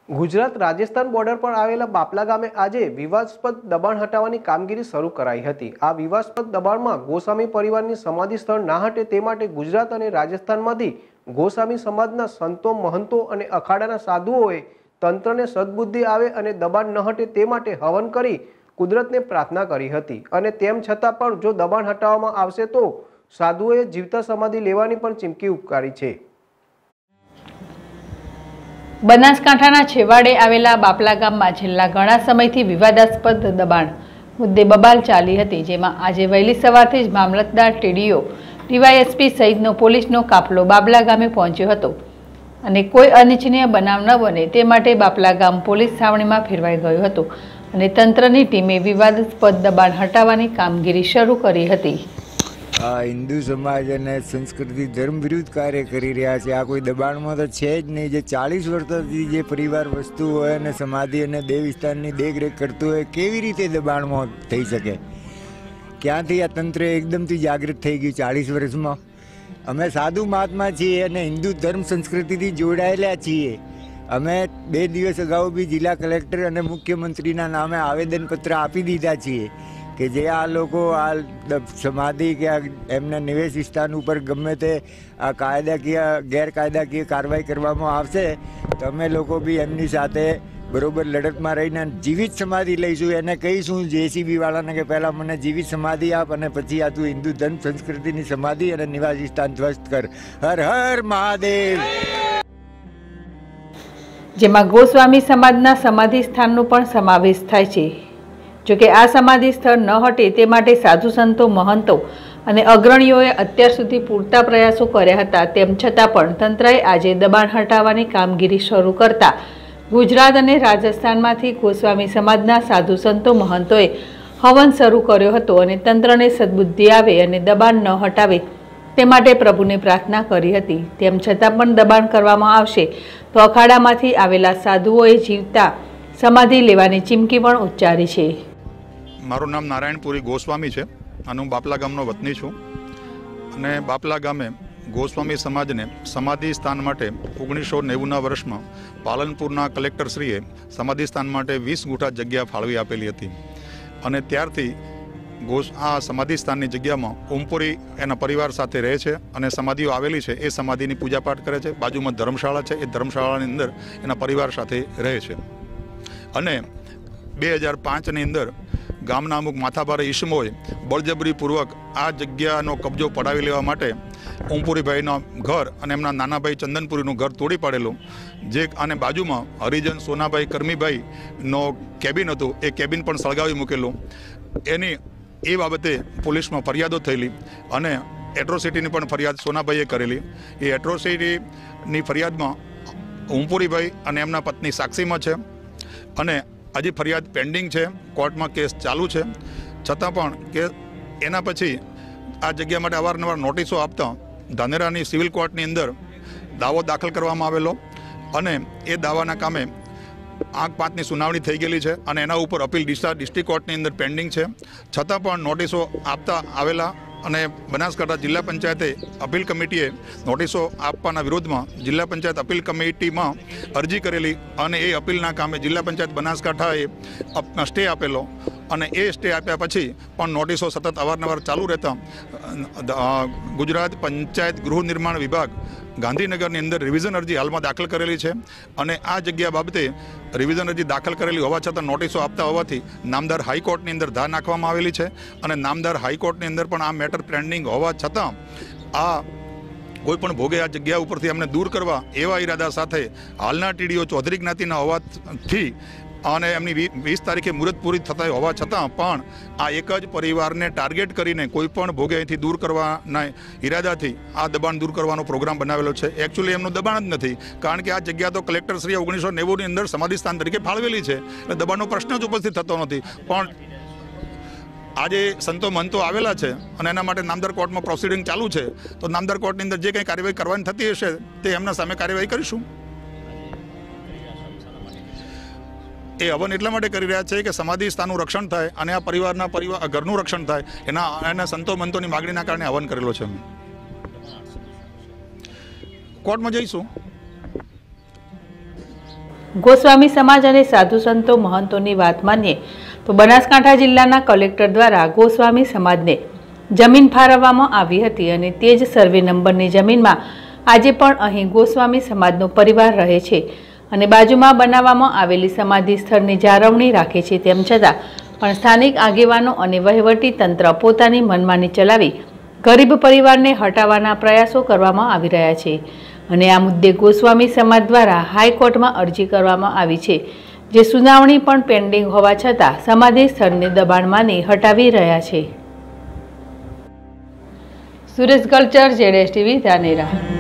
Gujarat Rajasthan border પર આવેલા બાપલા ગામે આજે વિવાદાસ્પદ દબાણ હટાવવાની કામગીરી શરૂ કરાઈ હતી। આ વિવાદાસ્પદ દબાણમાં ગોસ્વામી પરિવારની સમાધિ સ્થળ ના હટે તે માટે ગુજરાત અને રાજસ્થાનમાંથી ગોસ્વામી સમાજના સંતો, મહંતો અને અખાડાના સાધુઓએ તંત્રને સદબુદ્ધિ આવે અને દબાણ ન હટે તે માટે હવન કરી કુદરતને પ્રાર્થના કરી હતી અને તેમ છતાં પણ જો દબાણ હટાવવામાં આવશે તો સાધુઓએ જીવતા સમાધિ લેવાની પણ ચીમકી ઉચ્ચારી છે। બનાસકાંઠાના છેવાડે આવેલા બાપલા ગામમાં છેલ્લા ઘણા સમયથી વિવાદાસ્પદ દબાણ મુદ્દે બબાલ ચાલી હતી, જેમાં આજે વહેલી સવારથી જ મામલતદાર, ટીડીઓ, ડીવાયએસપી સહિતનો પોલીસનો કાફલો બાપલા ગામે પહોંચ્યો હતો અને કોઈ અનિચ્છનીય બનાવ ન બને તે માટે બાપલા ગામ પોલીસ છાવણીમાં ફેરવાઈ ગયું હતું અને તંત્રની ટીમે વિવાદાસ્પદ દબાણ હટાવવાની કામગીરી શરૂ કરી હતી। हिंदू समाज અને સંસ્કૃતિ ધર્મ વિરુદ્ધ કાર્ય કરી રહ્યા છે। આ કોઈ દબાણમાં તો છે જ નહીં। જે 40 વર્ષથી જે પરિવાર વસ્તુ હોય અને સમાધિ અને દેવ વિસ્તારની દેખરેખ કરતું હોય, કેવી રીતે દબાણમાં થઈ શકે? ક્યાંથી આ તંત્ર એકદમથી જાગૃત થઈ ગયું 40 વર્ષમાં? અમે સાધુ મહાત્મા છીએ અને હિન્દુ ધર્મ સંસ્કૃતિથી જોડાયેલા છીએ। અમે 2 દિવસ અગાઉ બી જિલ્લા કલેક્ટર અને મુખ્યમંત્રીના નામે આવેદનપત્ર આપી દીધા છીએ કે જે આ લોકો આ સમાધિ કે એમના નિવેશ વિસ્તાર ઉપર ગમે તે આ કાયદાકીય ગેરકાયદાકીય કાર્યવાહી કરવામાં આવશે તો અમે લોકો બી એમની સાથે બરોબર લડતમાં રહીને જીવિત સમાધિ લઈશું। એને કહીશું જેસીબી વાળાને કે પહેલાં મને જીવિત સમાધિ આપ અને પછી આ તું હિન્દુ ધર્મ સંસ્કૃતિની સમાધિ અને નિવાસ વિસ્તાર ધ્વસ્ત કર। હર હર મહાદેવ। જેમાં ગોસ્વામી સમાજના સમાધિ સ્થાનનો પણ સમાવેશ થાય છે। જોકે આ સમાધિ સ્થળ ન હટે તે માટે સાધુ સંતો, મહંતો અને અગ્રણીઓએ અત્યાર સુધી પૂરતા પ્રયાસો કર્યા હતા, તેમ છતાં પણ તંત્રએ આજે દબાણ હટાવવાની કામગીરી શરૂ કરતા ગુજરાત અને રાજસ્થાનમાંથી ગોસ્વામી સમાજના સાધુ સંતો, મહંતોએ હવન શરૂ કર્યો હતો અને તંત્રને સદબુદ્ધિ આવે અને દબાણ ન હટાવે તે માટે પ્રભુને પ્રાર્થના કરી હતી। તેમ છતાં પણ દબાણ કરવામાં આવશે તો અખાડામાંથી આવેલા સાધુઓએ જીવતા સમાધિ લેવાની ચીમકી પણ ઉચ્ચારી છે। મારું નામ નારાયણપુરી ગોસ્વામી છે અને હું બાપલા ગામનો વતની છું અને બાપલા ગામે ગોસ્વામી સમાજને સમાધિ સ્થાન માટે 1990ના વર્ષમાં પાલનપુરના કલેક્ટરશ્રીએ સમાધિ સ્થાન માટે 20 ગુઠા જગ્યા ફાળવી આપેલી હતી અને ત્યારથી આ સમાધિ સ્થાનની જગ્યામાં ઓમપુરી એના પરિવાર સાથે રહે છે અને સમાધિઓ આવેલી છે એ સમાધિની પૂજાપાઠ કરે છે। બાજુમાં ધર્મશાળા છે, એ ધર્મશાળાની અંદર એના પરિવાર સાથે રહે છે અને 2005ની અંદર ગામના અમુક માથાભારે ઈસમોએ બળજબરીપૂર્વક આ જગ્યાનો કબજો પડાવી લેવા માટે ઓમપુરીભાઈના ઘર અને એમના નાના ભાઈ ચંદનપુરીનું ઘર તોડી પાડેલું, જે અને બાજુમાં હરિજન સોનાભાઈ કરમીભાઈનો કેબિન હતું એ કેબિન પણ સળગાવી મૂકેલું। એની એ બાબતે પોલીસમાં ફરિયાદો થયેલી અને એટ્રોસિટીની પણ ફરિયાદ સોનાભાઈએ કરેલી। એ એટ્રોસિટીની ફરિયાદમાં ઓમપુરીભાઈ અને એમના પત્ની સાક્ષીમાં છે અને હજી ફરિયાદ પેન્ડિંગ છે, કોર્ટમાં કેસ ચાલુ છે, છતાં પણ કે એના પછી આ જગ્યા માટે અવારનવાર નોટિસો આપતા ધાનેરાની સિવિલ કોર્ટની અંદર દાવો દાખલ કરવામાં આવેલો અને એ દાવાના કામે 8/5ની સુનાવણી થઈ ગયેલી છે અને એના ઉપર અપીલ ડિસ્ટ્રિક્ટ કોર્ટની અંદર પેન્ડિંગ છે, છતાં પણ નોટિસો આપતા આવેલા અને બનાસકાંઠા જિલ્લા પંચાયતે અપીલ કમિટીએ નોટિસો આપવાના વિરોધમાં જિલ્લા પંચાયત અપીલ કમિટીમાં અરજી કરેલી અને એ અપીલના કામે જિલ્લા પંચાયત બનાસકાંઠાએ સ્ટે આપેલો અને એ સ્ટે આપ્યા પછી પણ નોટિસો સતત અવારનવાર ચાલુ રહેતા ગુજરાત પંચાયત ગૃહ નિર્માણ વિભાગ ગાંધીનગરની અંદર રિવિઝન અરજી હાલમાં દાખલ કરેલી છે અને આ જગ્યા બાબતે રિવિઝન અરજી દાખલ કરેલી હોવા છતાં નોટિસો આપતા હોવાથી નામદાર હાઈકોર્ટની અંદર ધાર નાખવામાં આવેલી છે અને નામદાર હાઈકોર્ટની અંદર પણ આ મેટર પેન્ડિંગ હોવા છતાં આ કોઈ પણ ભોગે આ જગ્યા ઉપરથી અમને દૂર કરવા એવા ઈરાદા સાથે હાલના ટીડીઓ ચૌધરી જ્ઞાતિના હોવાથી અને એમની 20 તારીખે મુહૂર્ત પૂરી થતા હોવા છતાં પણ આ એક જ પરિવારને ટાર્ગેટ કરીને કોઈ પણ ભોગે અહીંથી દૂર કરવાના ઈરાદાથી આ દબાણ દૂર કરવાનો પ્રોગ્રામ બનાવેલો છે। એકચ્યુઅલી એમનું દબાણ જ નથી, કારણ કે આ જગ્યા તો કલેક્ટરશ્રીએ 1990ની અંદર સમાધિ સ્થાન તરીકે ફાળવેલી છે એટલે દબાણનો પ્રશ્ન જ ઉપસ્થિત થતો નથી। પણ આજે સંતો મહંતો આવેલા છે અને એના માટે નામદાર કોર્ટમાં પ્રોસિડિંગ ચાલુ છે તો નામદાર કોર્ટની અંદર જે કંઈ કાર્યવાહી કરવાની થતી હશે તે એમના સામે કાર્યવાહી કરીશું। એ હવન એટલા માટે કરી રહ્યા છે કે સમાધિ સ્થાનનું રક્ષણ થાય અને આ પરિવારના ઘરનું રક્ષણ થાય, એના સંતો મંતોની માગણીના કારણે હવન કરેલો છે। કોર્ટમાં જઈશું। ગોસ્વામી સમાજ અને સાધુ સંતો મહંતોની વાત માનીએ તો બનાસકાંઠા જિલ્લાના કલેક્ટર દ્વારા ગોસ્વામી સમાજને જમીન ફાળવવામાં આવી હતી અને તે જ સર્વે નંબરની જમીનમાં આજે પણ અહીં ગોસ્વામી સમાજનો પરિવાર રહે છે અને બાજુમાં બનાવવામાં આવેલી સમાધિ સ્થળની જાળવણી રાખે છે. તેમ છતાં પણ સ્થાનિક આગેવાનો અને વહીવટી તંત્ર પોતાની મનમાની ચલાવી ગરીબ પરિવારને હટાવવાના પ્રયાસો કરવામાં આવી રહ્યા છે અને આ મુદ્દે ગોસ્વામી સમાજ દ્વારા હાઈકોર્ટમાં અરજી કરવામાં આવી છે, જે સુનાવણી પણ પેન્ડિંગ હોવા છતાં સમાધિ સ્થળને દબાણ માની હટાવી રહ્યા છે. સુરેશ કલ્ચર, ZSTV ધાનેરા.